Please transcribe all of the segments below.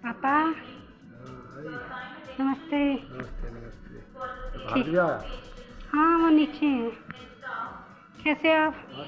पापा नमस्ते। नमस्ते नमस्ते। ठीक। गया? हाँ वो नीचे हैं। कैसे आप? हाँ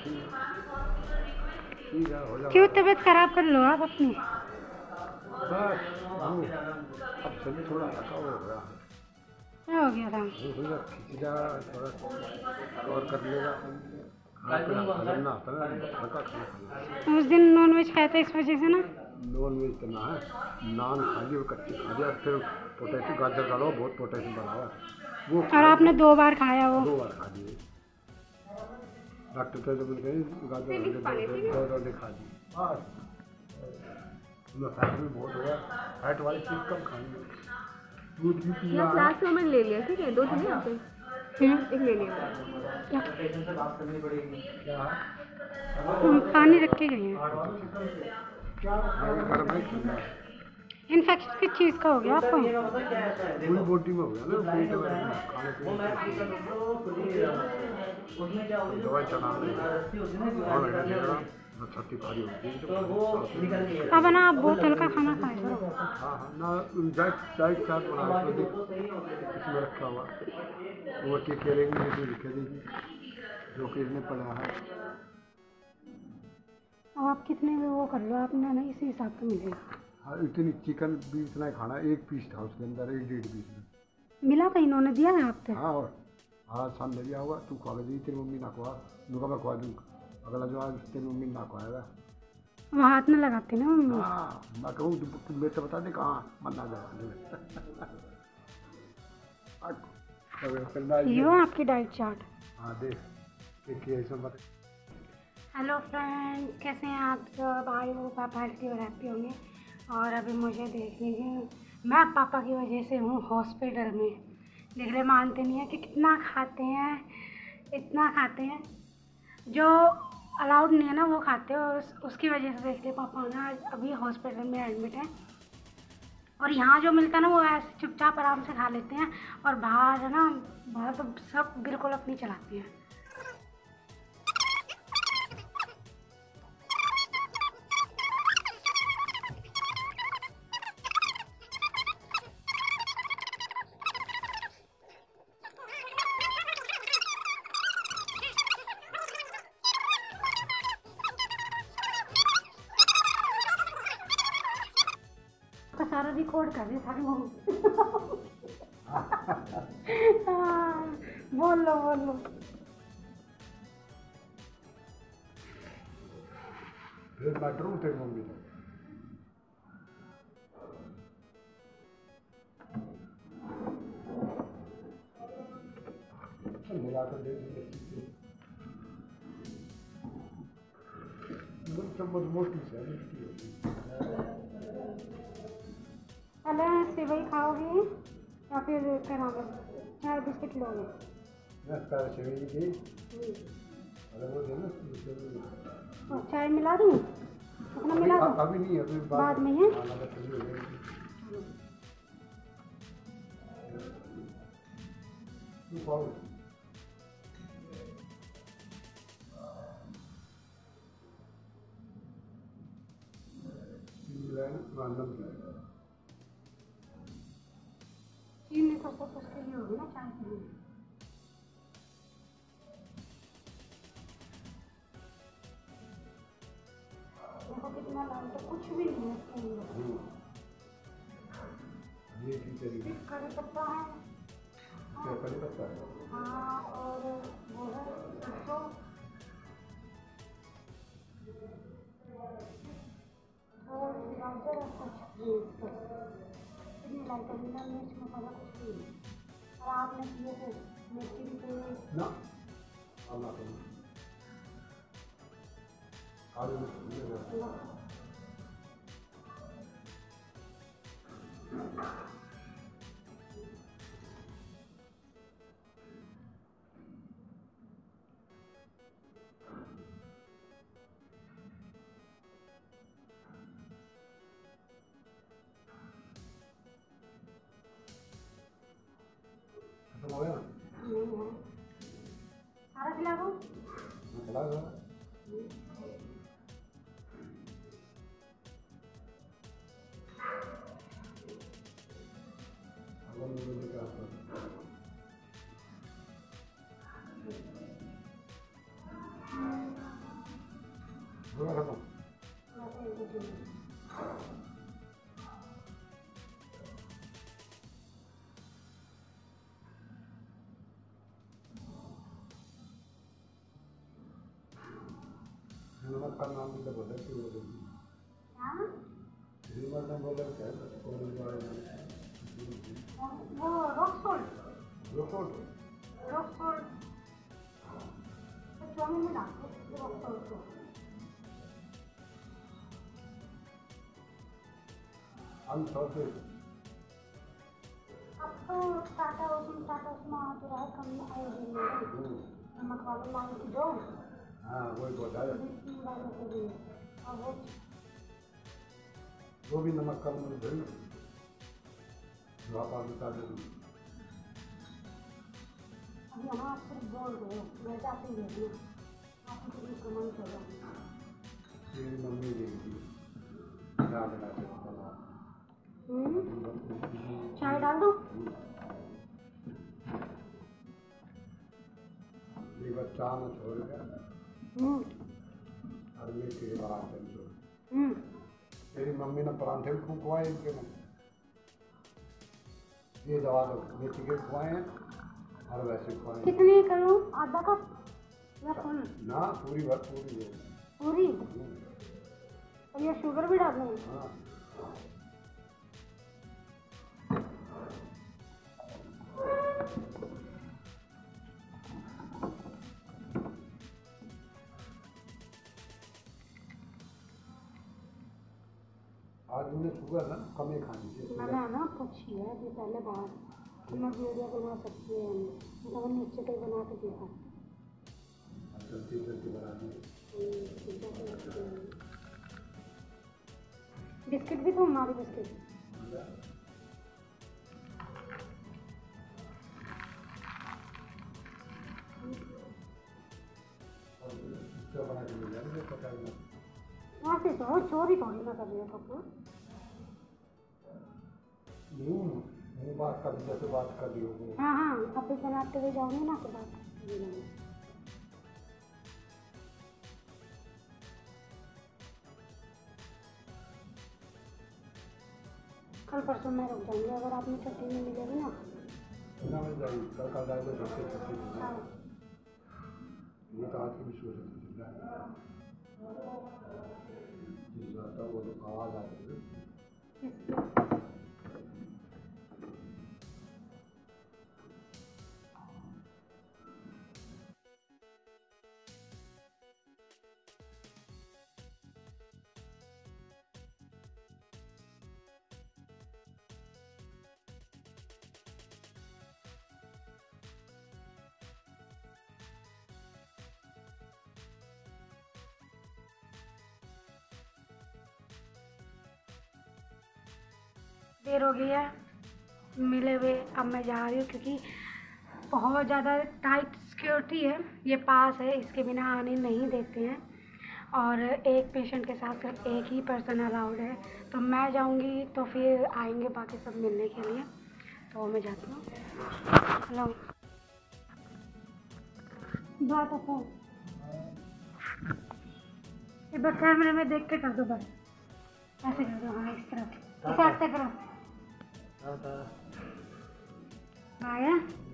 ठीक है, हो जाएगा। क्यों तबीयत खराब कर लो आप अपनी? बस वो अब शरीर थोड़ा थका हुआ हो गया। क्या हो गया था? वो थोड़ा खिंच जा, थोड़ा और कर लेगा। खाना पीना हजम ना होता ना, हल्का खाना खाना। उस दिन नॉन वेज खाया था इस वजह से ना? नॉन वेज तो ना है, नान खा ली और कच्ची खा लिया। फिर पोटैशियम गाजर डालो, बहुत पोटैशियम बना हुआ है वो। और आपने 2 बार खाया वो? 2 बार खा लिए। डॉक्टर तो बोल गए गाजर दो खा ली बस। फैट भी बहुत हो गया, फैट वाली चीज़ कम खानी है। दूध भी पीना है। लास्ट में ले लिया, ठीक है, 2 थे ना आपके, एक ले लिया। पानी रख के गए हैं। गर्म नहीं ठंडा है। इन्फेक्शन किस चीज़ का हो गया आपको? पूरी बॉडी में हो गया ना, पेट में खाने पीने दवाई चढ़ा छत्ती भारी होती है। अब ना आप बहुत हल्का खाना खाए करो। हाँ हाँ ना, डाइट चार्ट बना इसमें रखा हुआ वो केलेंगे इसमें लिखे देगी जो कि इसमें पड़ा है। अब आप कितने में वो कर लो, आपने ना इसी हिसाब से मिलेगा। हाँ इतनी चिकन भी इतना ही खाना, 1 पीस था उसके अंदर, 1-1.5 पीस में मिला था, इन्होंने दिया है आपसे? हाँ। और हाँ सामने दिया होगा, तू खा दी, तेरी मम्मी ना खुआ, दूंगा मैं खुआ दूँ। अगला जो आज तेरी मम्मी ना खुआएगा वो हाथ में लगाते ना मम्मी। हाँ मैं कहूँ तुम मेरे से बता दे कहाँ मन आ जाएगा। ये आपकी डाइट चार्ट। हाँ देख इसमें बता। हेलो फ्रेंड्स, कैसे हैं आप सब? आई होप आप हेल्थी और हैप्पी होंगे। और अभी मुझे देख लीजिए, मैं पापा की वजह से हूँ हॉस्पिटल में। देख रहे, मानते नहीं है कि कितना खाते हैं, इतना खाते हैं जो अलाउड नहीं है ना वो खाते हैं। और उसकी वजह से देख ले पापा ना अभी हॉस्पिटल में एडमिट हैं। और यहाँ जो मिलता है ना वो ऐसे चुपचाप आराम से खा लेते हैं, और बाहर है ना, बाहर तो सब बिल्कुल अपनी चलाते हैं। सारा रिकॉर्ड कर रहे सारे बोलो बोलो। फिर मैं डरूं तेरी मम्मी से मिला कर दे चम्मच मोटी से पहले सेवई खाओगे या फिर क्या नाम है, चाय बिस्किट लोगे? और चाय मिला दूँ? अपना मिला दूँ? अभी नहीं, अभी बाद में है। चीनी तो सब उसके लिए होगी ना, चाय के लिए। देखो कितना लाल, तो कुछ भी नहीं है इसके अंदर। करी पत्ता है, करी पत्ता है हाँ, और वो है सरसों, और गाजर और कुछ इतनी लाइट बिना मिर्च मसाला कुछ नहीं है। और आपने किए थे मिर्ची भी चाहिए ना हो गया सारा खिला दो। खिला दो। नमक का नाम भी तो बोला कि रीवर ने बोला क्या वो रॉक सॉल्ट चाउमीन में डालते रॉक सॉल्ट को। हम सबसे अब तो टाटा उसमें आ तो रहा है कम आयोडीन नमक वाले मान की दो। हाँ वही बोला है वाले को भी और वो भी नमक कम नहीं दे आप बता दें। अब यहाँ आप सिर्फ बोल रहे हो मैं जाती हूँ आप कुछ कमेंट कर रहे हो। मेरी मम्मी देगी याद रखा चाय डाल दो। ये बच्चा न छोड़ गया और मेरे पराठे में छोड़ मेरी मम्मी ने पराठे में खुआए इनके में ये दवा दो मेथी के खुआए हैं और वैसे खुआए। कितनी करूँ आधा कप या फुल? ना पूरी बात पूरी है पूरी। और ये शुगर भी डाल दूँ? हाँ आज मैंने शुगर ना कम ही खानी चाहिए। मैंने ना पूछी है अभी पहले बात तो मैं वीडियो बना सकती है मतलब नीचे तक बना के देखा। जल्दी जल्दी बना दी। बिस्किट भी तो हमारी बिस्किट बना के मिल जाएगा पता नहीं वहाँ से तो चोरी थोड़ी ना कर रही है कपूर। बात कर जैसे बात कर रही होगी। हाँ हाँ अभी बनाते हुए जाऊँगी ना तो बात करेंगे। कल परसों मैं रुक जाऊँगी अगर आपने छुट्टी नहीं मिलेगी ना। ना मिल जाएगी कल जाएगा छुट्टी हाँ ये तो आज की भी सोच जिस जाता वो तो आवाज़ आती है। देर हो गई है मिले हुए। अब मैं जा रही हूँ क्योंकि बहुत ज़्यादा टाइट सिक्योरिटी है। ये पास है इसके बिना आने नहीं देते हैं और एक पेशेंट के साथ सिर्फ एक ही पर्सन अलाउड है। तो मैं जाऊँगी तो फिर आएंगे बाकी सब मिलने के लिए। तो मैं जाती हूँ। हेलो बात आता ये बस कैमरे में देख के कर दो बस ऐसे कर दो। हाँ इस तरफ इसे आते करो आया।